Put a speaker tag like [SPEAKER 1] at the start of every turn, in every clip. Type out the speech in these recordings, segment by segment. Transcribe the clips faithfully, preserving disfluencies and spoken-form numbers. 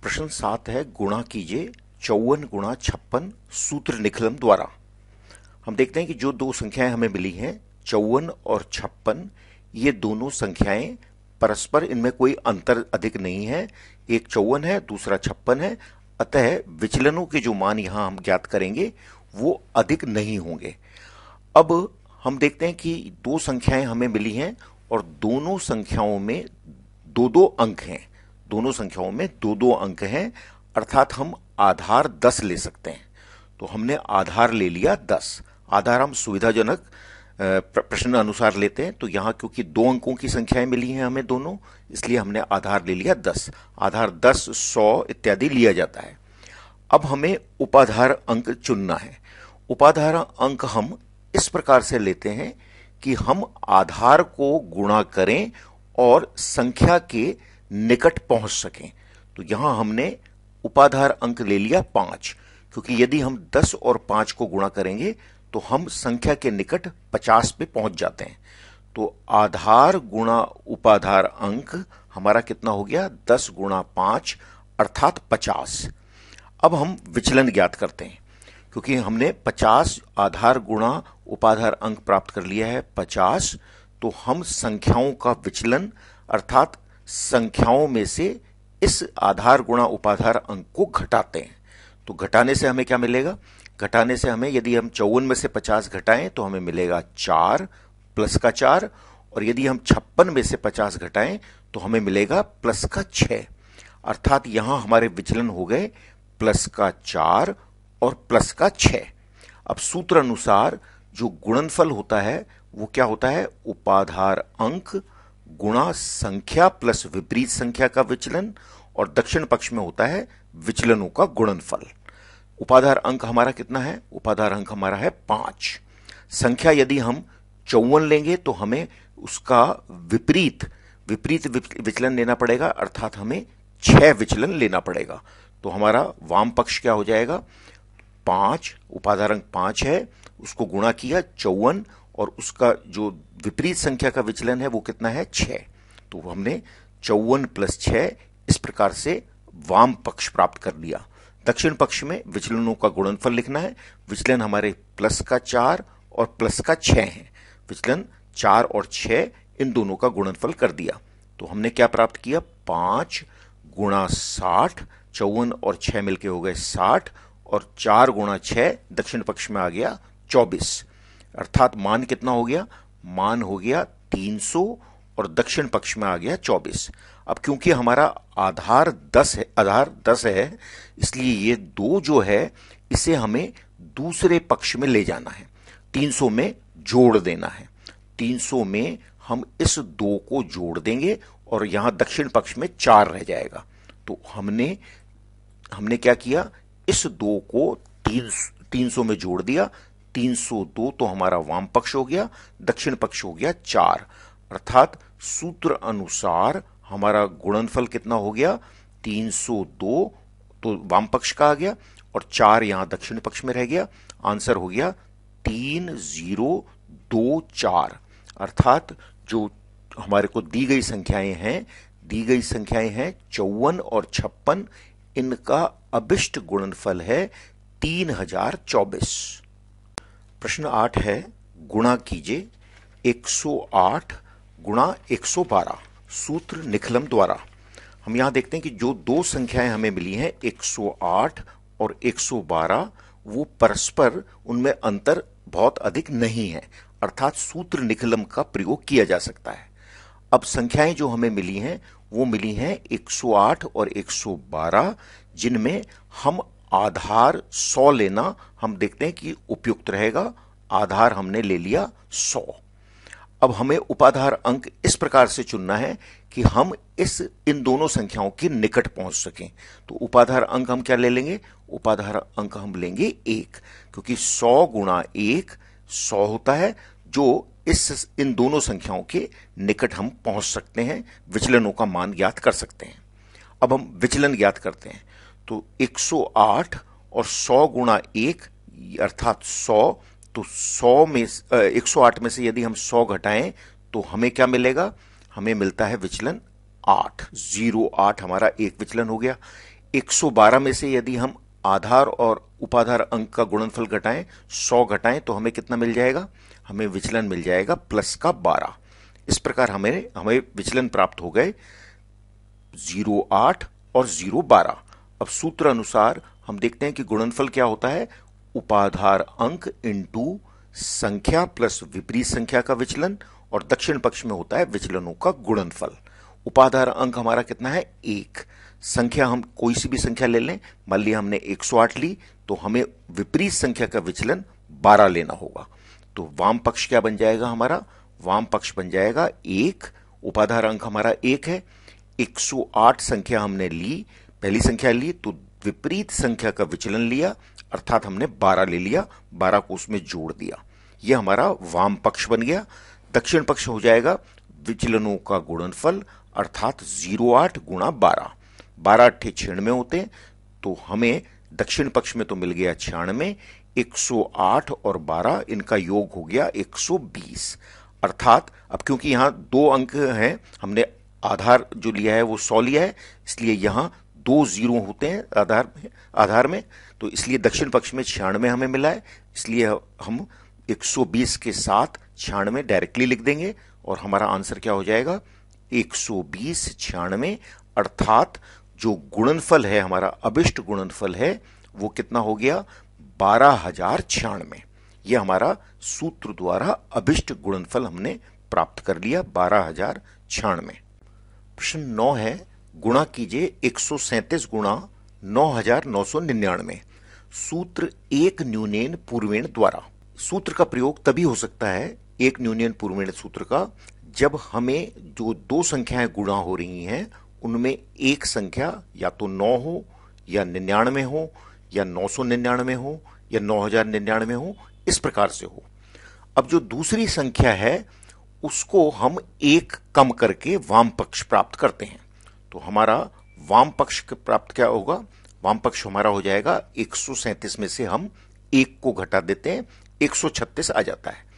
[SPEAKER 1] प्रश्न सात है, गुणा कीजिए चौवन गुणा छप्पन सूत्र निकलम द्वारा। हम देखते हैं कि जो दो संख्याएं हमें मिली हैं चौवन और छप्पन, ये दोनों संख्याएं परस्पर, इनमें कोई अंतर अधिक नहीं है। एक चौवन है, दूसरा छप्पन है, अतः विचलनों के जो मान यहां हम ज्ञात करेंगे वो अधिक नहीं होंगे। अब हम देखते हैं कि दो संख्याएं हमें मिली हैं और दोनों संख्याओं में दो दो अंक हैं। दोनों संख्याओं में दो दो अंक हैं, अर्थात हम आधार दस ले सकते हैं। तो हमने आधार ले लिया दस। आधार हम सुविधाजनक प्रश्न अनुसार लेते हैं, तो यहां क्योंकि दो अंकों की संख्याएं मिली हैं हमें दोनों, इसलिए हमने आधार ले लिया दस। आधार दस, सौ इत्यादि लिया जाता है। अब हमें उपाधार अंक चुनना है। उपाधार अंक हम इस प्रकार से लेते हैं कि हम आधार को गुणा करें और संख्या के निकट पहुंच सकें। तो यहां हमने उपाधार अंक ले लिया पांच, क्योंकि यदि हम दस और पांच को गुणा करेंगे तो हम संख्या के निकट पचास पे पहुंच जाते हैं। तो आधार गुणा उपाधार अंक हमारा कितना हो गया? दस गुणा पांच अर्थात पचास। अब हम विचलन ज्ञात करते हैं, क्योंकि हमने पचास आधार गुणा उपाधार अंक प्राप्त कर लिया है पचास, तो हम संख्याओं का विचलन अर्थात संख्याओं में से इस आधार गुणा उपाधार अंक को घटाते हैं। तो घटाने से हमें क्या मिलेगा? घटाने से हमें, यदि हम चौवन में से पचास घटाएं तो हमें मिलेगा चार प्लस का चार, और यदि हम छप्पन में से पचास घटाएं तो हमें मिलेगा प्लस का छह। अर्थात यहां हमारे विचलन हो गए प्लस का चार और प्लस का छह। अब सूत्र अनुसार जो गुणनफल होता है वो क्या होता है? उपाधार अंक गुणा संख्या प्लस विपरीत संख्या का विचलन, और दक्षिण पक्ष में होता है विचलनों का गुणनफल। उपाधार अंक हमारा कितना है? उपाधार अंक हमारा है पांच। संख्या यदि हम चौवन लेंगे तो हमें उसका विपरीत विपरीत विचलन लेना पड़ेगा, अर्थात हमें छह विचलन लेना पड़ेगा। तो हमारा वाम पक्ष क्या हो जाएगा? पांच, उपाधार अंक पांच है, उसको गुणा किया चौवन, और उसका जो विपरीत संख्या का विचलन है वो कितना है? छह। तो हमने चौवन प्लस छह इस प्रकार से वाम पक्ष प्राप्त कर लिया। दक्षिण पक्ष में विचलनों का गुणनफल लिखना है। विचलन हमारे प्लस का चार और प्लस का छह है। विचलन चार और छह इन दोनों का गुणनफल कर दिया। तो हमने क्या प्राप्त किया? पांच गुणा साठ, चौवन और छह मिलके हो गए साठ, और चार गुणा छह दक्षिण पक्ष में आ गया चौबीस। अर्थात मान कितना हो गया? मान हो गया तीन सौ और दक्षिण पक्ष में आ गया चौबीस। अब क्योंकि हमारा आधार दस है, आधार दस है, इसलिए ये दो जो है इसे हमें दूसरे पक्ष में ले जाना है, तीन सौ में जोड़ देना है। तीन सौ में हम इस दो को जोड़ देंगे और यहां दक्षिण पक्ष में चार रह जाएगा। तो हमने हमने क्या किया? इस दो को तीन तीन सौ में जोड़ दिया। तीन सौ दो तो हमारा वाम पक्ष हो गया, दक्षिण पक्ष हो गया चार। अर्थात सूत्र अनुसार हमारा गुणनफल कितना हो गया? तीन सौ दो तो वाम पक्ष का आ गया और चार यहां दक्षिण पक्ष में रह गया। आंसर हो गया तीन जीरो दो चार। अर्थात जो हमारे को दी गई संख्याएं हैं दी गई संख्याएं हैं चौवन और छप्पन, इनका अभिष्ट गुणनफल है तीन हजार चौबीस। प्रश्न आठ है, गुणा कीजिए एक सौ आठ गुणा एक सौ बारह सूत्र निकलम द्वारा। हम यहां देखते हैं कि जो दो संख्याएं हमें मिली हैं एक सौ आठ और एक सौ बारह, वो परस्पर उनमें अंतर बहुत अधिक नहीं है, अर्थात सूत्र निकलम का प्रयोग किया जा सकता है। अब संख्याएं जो हमें मिली हैं वो मिली हैं एक सौ आठ और एक सौ बारह, जिनमें हम आधार सौ लेना हम देखते हैं कि उपयुक्त रहेगा। आधार हमने ले लिया सौ। अब हमें उपाधार अंक इस प्रकार से चुनना है कि हम इस इन दोनों संख्याओं के निकट पहुंच सकें। तो उपाधार अंक हम क्या ले लेंगे? उपाधार अंक हम लेंगे एक, क्योंकि सौ गुणा एक सौ होता है, जो इस इन दोनों संख्याओं के निकट हम पहुंच सकते हैं, विचलनों का मान ज्ञात कर सकते हैं। अब हम विचलन ज्ञात करते हैं। तो एक सौ आठ और सौ गुणा एक अर्थात सौ, तो सौ में एक सौ आठ में से यदि हम सौ घटाएं तो हमें क्या मिलेगा? हमें मिलता है विचलन आठ। जीरो आठ हमारा एक विचलन हो गया। एक सौ बारह में से यदि हम आधार और उपाधार अंक का गुणनफल घटाएं, सौ घटाएं, तो हमें कितना मिल जाएगा? हमें विचलन मिल जाएगा प्लस का बारह। इस प्रकार हमें हमें विचलन प्राप्त हो गए जीरो आठ और जीरो बारह। अब सूत्र अनुसार हम देखते हैं कि गुणनफल क्या होता है? उपाधार अंक इंटू संख्या प्लस विपरीत संख्या का विचलन, और दक्षिण पक्ष में होता है विचलनों का गुणनफल। उपाधार अंक हमारा कितना है? एक। संख्या हम कोई सी भी संख्या ले लें, मान लिया हमने एक सौ आठ ली, तो हमें विपरीत संख्या का विचलन बारह लेना होगा। तो वाम पक्ष क्या बन जाएगा हमारा? वाम पक्ष बन जाएगा एक। उपाधार अंक हमारा एक है, एक सौ आठ संख्या हमने ली, पहली संख्या ली, तो विपरीत संख्या का विचलन लिया, अर्थात हमने बारह ले लिया, बारह को उसमें जोड़ दिया। यह हमारा वाम पक्ष बन गया। दक्षिण पक्ष हो जाएगा विचलनों का गुणनफल, अर्थात जीरो आठ गुणा बारह। बारह अट्ठे छियानवे होते हैं, तो हमें दक्षिण पक्ष में तो मिल गया छियानवे, एक सौ आठ और बारह इनका योग हो गया एक सौ बीस। अर्थात अब क्योंकि यहां दो अंक हैं, हमने आधार जो लिया है वो सौ लिया है, इसलिए यहां दो जीरो होते हैं आधार में आधार में तो इसलिए दक्षिण पक्ष में छियानवे हमें मिला है, इसलिए हम एक सौ बीस के साथ छियानवे डायरेक्टली लिख देंगे और हमारा आंसर क्या हो जाएगा? एक सौ बीस छियानवे। अर्थात जो गुणनफल है हमारा, अभिष्ट गुणनफल है, वो कितना हो गया? बारह हजार छियानवे। यह हमारा सूत्र द्वारा अभिष्ट गुणनफल हमने प्राप्त कर लिया, बारह हजार छियानवे। प्रश्न नौ है, गुणा कीजिए एक सौ सैंतीस गुणा नौ हजार नौ सौ निन्यानवे सूत्र एक न्यूनेन पूर्वेण द्वारा। सूत्र का प्रयोग तभी हो सकता है, एक न्यूनेन पूर्वेण सूत्र का, जब हमें जो दो संख्याएं गुणा हो रही हैं उनमें एक संख्या या तो नौ हो या निन्यानवे हो या नौ सौ निन्यानवे हो या नौ हजार निन्यानवे हो, इस प्रकार से हो। अब जो दूसरी संख्या है उसको हम एक कम करके वाम पक्ष प्राप्त करते हैं, तो हमारा वाम पक्ष प्राप्त क्या होगा? वाम पक्ष हमारा हो जाएगा एक सौ सैंतीस में से हम एक को घटा देते हैं, एक सौ छत्तीस आ जाता है।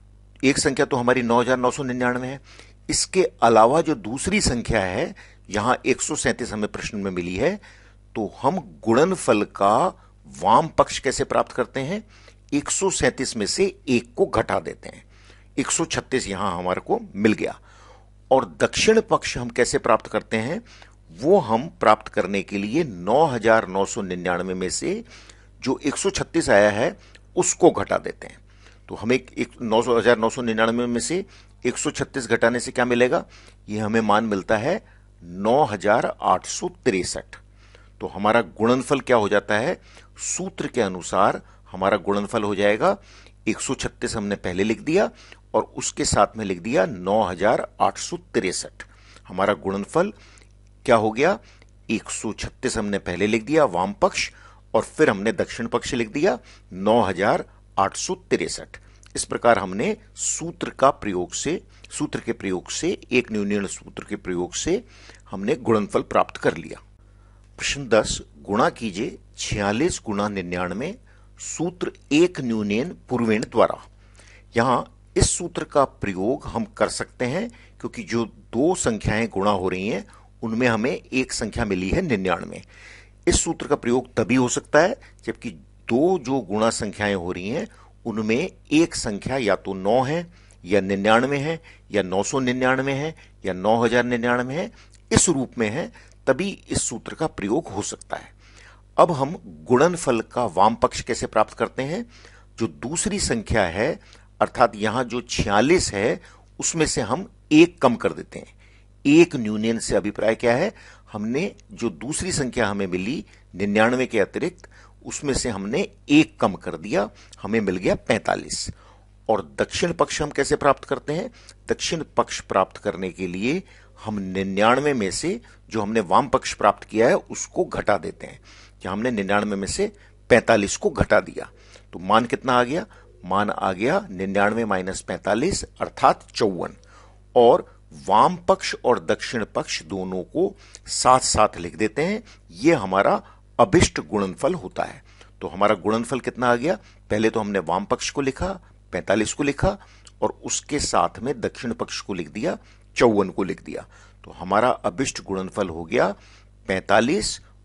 [SPEAKER 1] एक संख्या तो हमारी नौ हजार नौ सौ निन्यानवे है, इसके अलावा जो दूसरी संख्या है यहां एक सौ सैंतीस हमें प्रश्न में मिली है, तो हम गुणनफल का वाम पक्ष कैसे प्राप्त करते हैं? एक सौ सैंतीस में से एक को घटा देते हैं, एक सौ छत्तीस यहां हमारे को मिल गया। और दक्षिण पक्ष हम कैसे प्राप्त करते हैं? वो हम प्राप्त करने के लिए नौ हजार नौ सौ निन्यानवे में से जो एक सौ छत्तीस आया है उसको घटा देते हैं। तो हमें एक नौ हजार नौ सौ निन्यानवे में से एक सौ छत्तीस घटाने से क्या मिलेगा? ये हमें मान मिलता है नौ हजार आठ सौ तिरसठ। तो हमारा गुणनफल क्या हो जाता है? सूत्र के अनुसार हमारा गुणनफल हो जाएगा एक सौ छत्तीस हमने पहले लिख दिया और उसके साथ में लिख दिया नौ हजार आठ सौ तिरसठ। हमारा गुणनफल क्या हो गया? एक सौ छत्तीस हमने पहले लिख दिया वाम पक्ष और फिर हमने दक्षिण पक्ष लिख दिया नौ हजार आठ सौ तिरसठ। इस प्रकार हमने सूत्र का प्रयोग से सूत्र के प्रयोग से एक न्यूनन सूत्र के प्रयोग से हमने गुणनफल प्राप्त कर लिया। प्रश्न दस, गुणा कीजिए छियालीस गुणा निन्यानवे सूत्र एक न्यूनन पूर्वेण द्वारा। यहां इस सूत्र का प्रयोग हम कर सकते हैं क्योंकि जो दो संख्याएं गुणा हो रही हैं उनमें हमें एक संख्या मिली है निन्यानवे। इस सूत्र का प्रयोग तभी हो सकता है जबकि दो जो गुणा संख्याएं हो रही हैं उनमें एक संख्या या तो नौ है या निन्यानवे है या नौ सौ निन्यानवे है या नौ हजार निन्यानवे है, इस रूप में है, तभी इस सूत्र का प्रयोग हो सकता है। अब हम गुणनफल का वाम पक्ष कैसे प्राप्त करते हैं? जो दूसरी संख्या है अर्थात यहां जो छियालीस है उसमें से हम एक कम कर देते हैं। एक न्यूनन से अभिप्राय क्या है? हमने जो दूसरी संख्या हमें मिली निन्यानवे के अतिरिक्त उसमें से हमने एक कम कर दिया, हमें मिल गया पैंतालीस। और दक्षिण पक्ष हम कैसे प्राप्त करते हैं? दक्षिण पक्ष प्राप्त करने के लिए हम निन्यानवे में से जो हमने वाम पक्ष प्राप्त किया है उसको घटा देते हैं। जहां हमने निन्यानवे में से पैंतालीस को घटा दिया तो मान कितना आ गया? मान आ गया निन्यानवे माइनस पैंतालीस अर्थात चौवन। और वाम पक्ष और दक्षिण पक्ष दोनों को साथ साथ लिख देते हैं, यह हमारा अभिष्ट गुणनफल होता है। तो हमारा गुणनफल कितना आ गया? पहले तो हमने वाम पक्ष को लिखा, पैंतालीस को लिखा और उसके साथ में दक्षिण पक्ष को लिख दिया, चौवन को लिख दिया। तो हमारा अभिष्ट गुणनफल हो गया पैंतालीस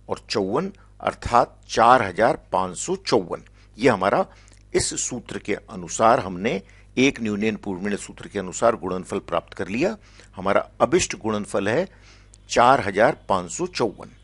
[SPEAKER 1] और चौवन अर्थात चार हजार पांच सौ चौवन। ये हमारा इस सूत्र के अनुसार हमने एक न्यूनयन पूर्वनीय सूत्र के अनुसार गुणनफल प्राप्त कर लिया। हमारा अभिष्ट गुणनफल है चार हजार पांच सौ चौवन।